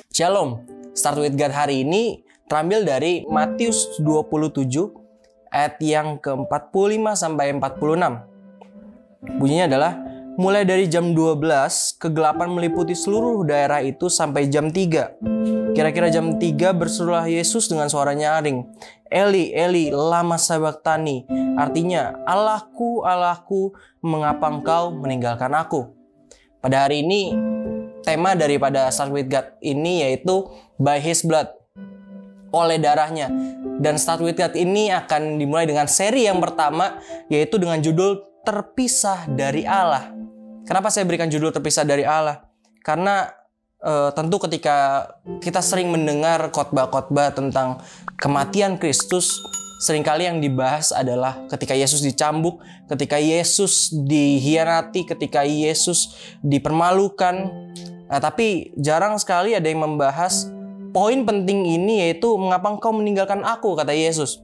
Shalom, Start With God hari ini terambil dari Matius 27 ayat yang ke-45 sampai 46. Bunyinya adalah, mulai dari jam 12, kegelapan meliputi seluruh daerah itu sampai jam 3. Kira-kira jam 3 berserulah Yesus dengan suara nyaring, Eli, Eli, lama sabachthani. Artinya, Allahku, Allahku, mengapa engkau meninggalkan aku? Pada hari ini, tema daripada Start With God ini yaitu by His blood, oleh darahnya. Dan Start With God ini akan dimulai dengan seri yang pertama, yaitu dengan judul Terpisah dari Allah. Kenapa saya berikan judul Terpisah dari Allah? Karena tentu ketika kita sering mendengar khotbah-khotbah tentang kematian Kristus, seringkali yang dibahas adalah ketika Yesus dicambuk, ketika Yesus dikhianati, ketika Yesus dipermalukan. Tapi jarang sekali ada yang membahas poin penting ini, yaitu mengapa engkau meninggalkan aku, kata Yesus.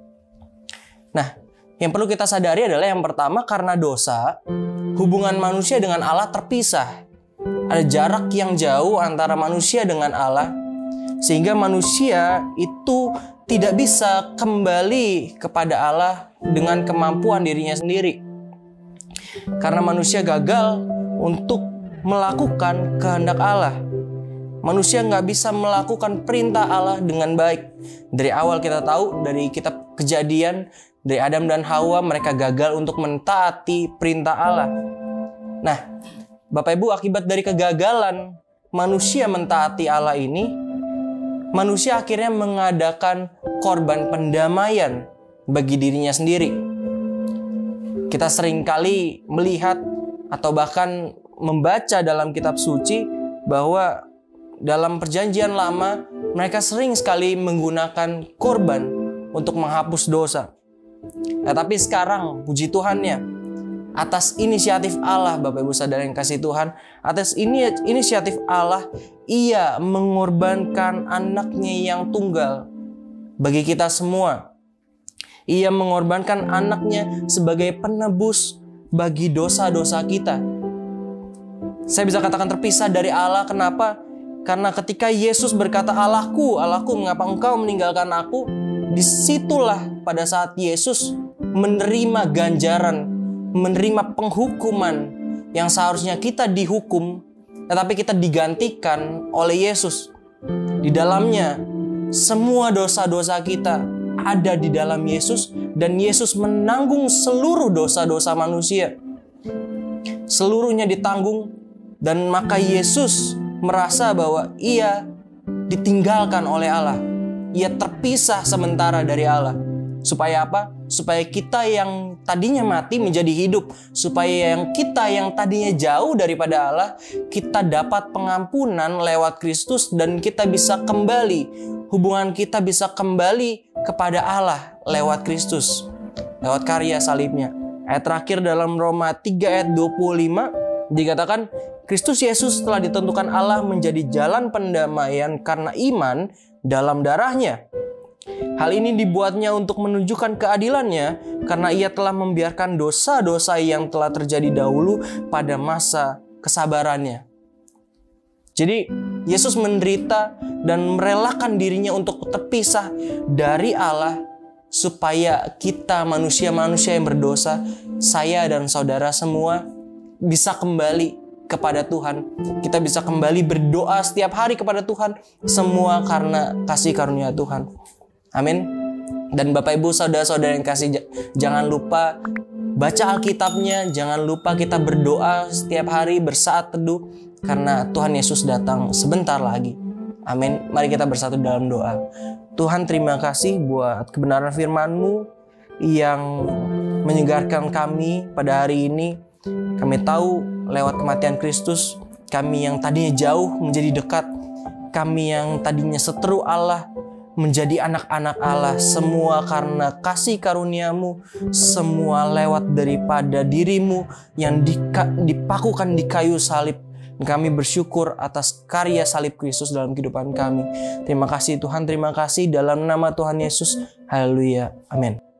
Nah, yang perlu kita sadari adalah yang pertama, karena dosa, hubungan manusia dengan Allah terpisah. Ada jarak yang jauh antara manusia dengan Allah, sehingga manusia itu tidak bisa kembali kepada Allah dengan kemampuan dirinya sendiri. Karena manusia gagal untuk melakukan kehendak Allah. Manusia nggak bisa melakukan perintah Allah dengan baik. Dari awal kita tahu, dari kitab Kejadian, dari Adam dan Hawa, mereka gagal untuk mentaati perintah Allah. Nah, Bapak Ibu, akibat dari kegagalan manusia mentaati Allah ini, manusia akhirnya mengadakan korban pendamaian bagi dirinya sendiri. Kita seringkali melihat atau bahkan membaca dalam kitab suci bahwa dalam perjanjian lama mereka sering sekali menggunakan korban untuk menghapus dosa. Tapi sekarang, puji Tuhannya, atas inisiatif Allah, Bapak Ibu Saudara yang kasih Tuhan, atas inisiatif Allah, Ia mengorbankan anaknya yang tunggal bagi kita semua. Ia mengorbankan anaknya sebagai penebus bagi dosa-dosa kita. Saya bisa katakan terpisah dari Allah. Kenapa? Karena ketika Yesus berkata, Allahku, Allahku, mengapa engkau meninggalkan aku? Disitulah pada saat Yesus menerima ganjaran, menerima penghukuman yang seharusnya kita dihukum, tetapi kita digantikan oleh Yesus. Di dalamnya, semua dosa-dosa kita ada di dalam Yesus, dan Yesus menanggung seluruh dosa-dosa manusia. Seluruhnya ditanggung, dan maka Yesus merasa bahwa Ia ditinggalkan oleh Allah. Ia terpisah sementara dari Allah. Supaya apa? Supaya kita yang tadinya mati menjadi hidup. Supaya kita yang tadinya jauh daripada Allah, kita dapat pengampunan lewat Kristus, dan kita bisa kembali, hubungan kita bisa kembali kepada Allah lewat Kristus, lewat karya salibnya. Ayat terakhir dalam Roma 3 ayat 25 dikatakan, Kristus Yesus telah ditentukan Allah menjadi jalan pendamaian karena iman dalam darahnya. Hal ini dibuatnya untuk menunjukkan keadilannya, karena Ia telah membiarkan dosa-dosa yang telah terjadi dahulu pada masa kesabarannya. Jadi Yesus menderita dan merelakan dirinya untuk terpisah dari Allah, supaya kita manusia-manusia yang berdosa, saya dan saudara semua, bisa kembali kepada Tuhan. Kita bisa kembali berdoa setiap hari kepada Tuhan, semua karena kasih karunia Tuhan. Amin. Dan Bapak Ibu saudara-saudara yang kasih, jangan lupa baca Alkitabnya, jangan lupa kita berdoa setiap hari, bersaat teduh, karena Tuhan Yesus datang sebentar lagi. Amin. Mari kita bersatu dalam doa. Tuhan, terima kasih buat kebenaran firman-Mu yang menyegarkan kami pada hari ini. Kami tahu lewat kematian Kristus, kami yang tadinya jauh menjadi dekat. Kami yang tadinya seteru Allah menjadi anak-anak Allah. Semua karena kasih karunia-Mu, semua lewat daripada diri-Mu yang dipakukan di kayu salib. Kami bersyukur atas karya salib Kristus dalam kehidupan kami. Terima kasih Tuhan, terima kasih dalam nama Tuhan Yesus. Haleluya. Amin.